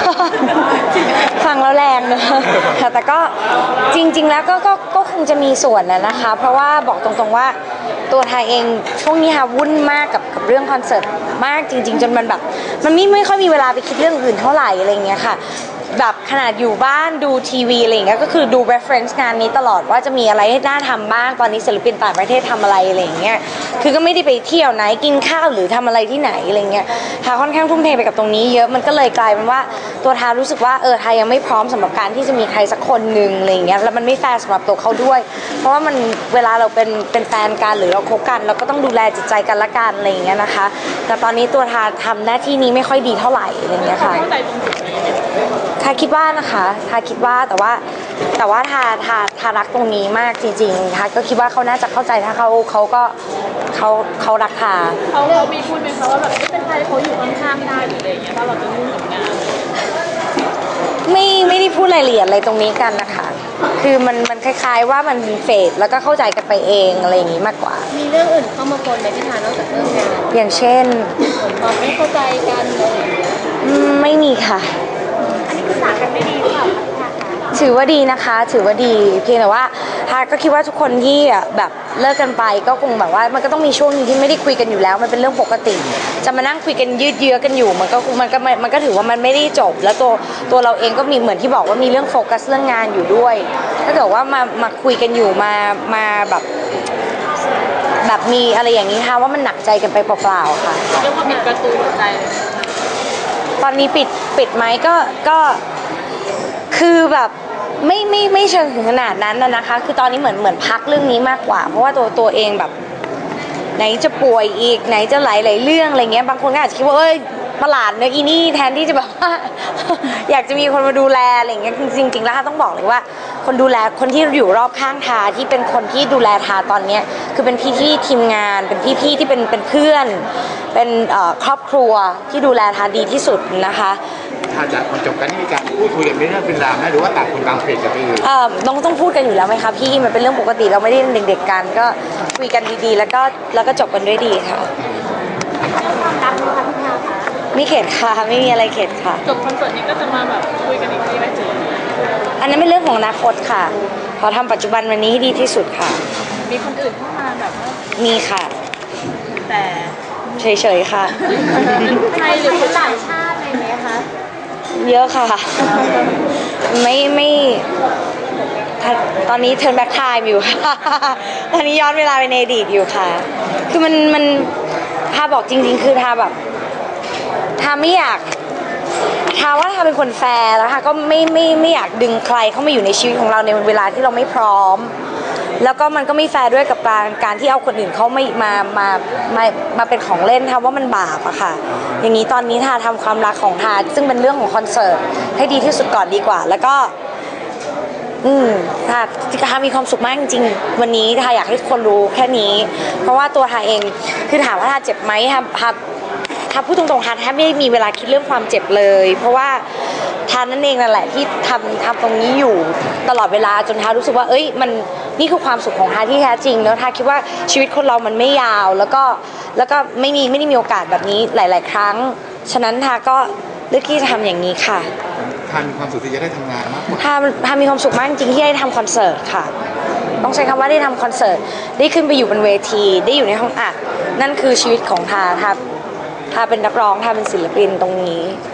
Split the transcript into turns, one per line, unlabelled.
ฟังแล้วแรงนะแต่ก็จริงๆแล้วก็คงจะมีส่วนนะคะเพราะว่าบอกตรงๆว่าตัวไทยเองช่วงนี้ค่ะวุ่นมากกับเรื่องคอนเสิร์ตมากจริงๆจนมันแบบมันไม่ค่อยมีเวลาไปคิดเรื่องอื่นเท่าไหร่อะไรเงี้ยค่ะแบบขนาดอยู่บ้านดูทีวีอะไรอย่างเงี้ยก็คือดู reference งานนี้ตลอดว่าจะมีอะไรให้น่าทำบ้างตอนนี้ศิลปินต่างประเทศทำอะไรอะไรอย่างเงี้ยคือก็ไม่ได้ไปเที่ยวไหนกินข้าวหรือทำอะไรที่ไหนอะไรเงี้ยทาค่อนข้างทุ่มเทไปกับตรงนี้เยอะมันก็เลยกลายเป็นว่าตัวทารู้สึกว่าทายังไม่พร้อมสำหรับการที่จะมีใครสักคนหนึ่งอะไรเงี้ยแล้วมันไม่แฟร์สำหรับตัวเขาด้วยเพราะว่ามันเวลาเราเป็นแฟนกันหรือเราคบกันเราก็ต้องดูแลจิตใจกันละกันอะไรอย่างเงี้ยนะคะแต่ตอนนี้ตัวทาทำหน้าที่นี้ไม่ค่อยดีเท่าไหร่อะไรเงี้ยค่ะทาคิดว่านะคะทาคิดว่าแต่ว่าทารักตรงนี้มากจริงๆทาก็คิดว่าเขาน่าจะเข้าใจถ้าเขารักทา
เขามีพูดไหมคะว่าแบบไม่เป็นไรเขาอยู่ข้างๆได้หรืออะไรอย่างเงี้ยถ้าเราจะยุ่งกับงาน
ไม่ได้พูดรายละเอียดอะไรตรงนี้กันนะคะคือมันคล้ายๆว่ามันเฟดแล้วก็เข้าใจกันไปเองอะไรอย่างงี้มากกว่า
มีเรื่องอื่นเข้ามาปนไหมพี่ทานอกจากเรื่องงาน
อย่างเช่น
ความไม่เข้าใจกันอะไรอย่างเงี้ย
ไม่มีค่ะ
อันนี้คือสารกันไม่ดีหรือเปล่า
ถือว่าดีนะคะถือว่าดีเพียงแต่ว่าทาก็คิดว่าทุกคนที่แบบเลิกกันไปก็คงแบบว่ามันก็ต้องมีช่วงนึงที่ไม่ได้คุยกันอยู่แล้วมันเป็นเรื่องปกติจะมานั่งคุยกันยืดเยื้อกันอยู่มันก็ถือว่ามันไม่ได้จบแล้วตัวเราเองก็มีเหมือนที่บอกว่ามีเรื่องโฟกัสเรื่องงานอยู่ด้วยถ้าเกิดว่ามาคุยกันอยู่มาแบบมีอะไรอย่างนี้ค่ะว่ามันหนักใจกันไปเปล่าๆค่ะ
เรียกว่าปิดประตูหัวใจ
ตอนนี้ปิดไหมก็คือแบบไม่เชิงถึงขนาดนั้นนะคะคือตอนนี้เหมือนพักเรื่องนี้มากกว่าเพราะว่าตัวเองแบบไหนจะป่วยอีกไหนจะหลายเรื่องอะไรเงี้ยบางคนก็อาจจะคิดว่าประหลาดเนอะอีนี่แทนที่จะแบบว่า อยากจะมีคนมาดูแลอะไรเงี้ยจริงๆแล้วต้องบอกเลยว่าคนดูแลคนที่อยู่รอบข้างทาที่เป็นคนที่ดูแลทาตอนเนี้ยคือเป็นพี่ที่ทีมงานเป็นพี่ที่เป็นเพื่อนเป็นครอบครัวที่ดูแลทาดีที่สุดนะคะ
ถ้าจะจบกันที่มีการพูดคุยกันเป็นเรื่องเป็นราวนะหรือว่าต่างคนต่างเฟดกันไปเลย
ต้องพูดกันอยู่แล้วไหมคะพี่มันเป็นเรื่องปกติเราไม่ได้เด็กๆกันก็คุยกันดีๆแล้วก็จบกันด้วยดีค่ะไม่เข็ดค่ะไม่มีอะไรเข็ดค่ะ
จบคอนเสิร์ตนี้ก็จะมาแบบคุยกันอีกทีไหมจี
อันนั้นเป็นเรื่องของอนาคตค่ะขอทำปัจจุบันวันนี้ให้ดีที่สุดค่ะ
มีคนอื่นเข้ามาแบบว่า
มีค่ะ
แต่
เฉยๆค่ะ
ไทยหรือคนต่างชาติอะไรไหมคะ
เยอะค่ะไม่ตอนนี้เทิร์นแบ็คไทม์อยู่ค่ะตอนนี้ย้อนเวลาไปในอดีตอยู่ค่ะคือมันทาบอกจริงๆคือทาแบบทาไม่อยากทาว่าทาเป็นคนแฟร์แล้วค่ะก็ไม่อยากดึงใครเข้ามาอยู่ในชีวิตของเราในเวลาที่เราไม่พร้อมแล้วก็มันก็ไม่แฟร์ด้วยกับการที่เอาคนอื่นเขามาเป็นของเล่นทาว่ามันบาปอะค่ะอย่างนี้ตอนนี้ทาทำความรักของทาซึ่งเป็นเรื่องของคอนเสิร์ตให้ดีที่สุดก่อนดีกว่าแล้วก็ทามีความสุขมากจริงๆวันนี้ทาอยากให้คนรู้แค่นี้เพราะว่าตัวทาเองคือถามว่าทาเจ็บไหมทาพูดตรงๆทาแทบไม่มีเวลาคิดเรื่องความเจ็บเลยเพราะว่าทานั่นเองนั่นแหละที่ทำตรงนี้อยู่ตลอดเวลาจนทารู้สึกว่ามันนี่คือความสุขของทาที่แท้จริงแล้วทาคิดว่าชีวิตคนเรามันไม่ยาวแล้วก็ไม่ได้มีโอกาสแบบนี้หลายๆครั้งฉะนั้นทาก็เลือกที่จะทำอย่างนี้ค่ะ
ทามีความสุขที่จะได้ทำงานมากกว่า
ทามีความสุขมากจริงที่ได้ทำคอนเสิร์ตค่ะต้องใช้คำว่าได้ทำคอนเสิร์ตได้ขึ้นไปอยู่บนเวทีได้อยู่ในห้องอัดนั่นคือชีวิตของทาเป็นนักร้องทาเป็นศิลปินตรงนี้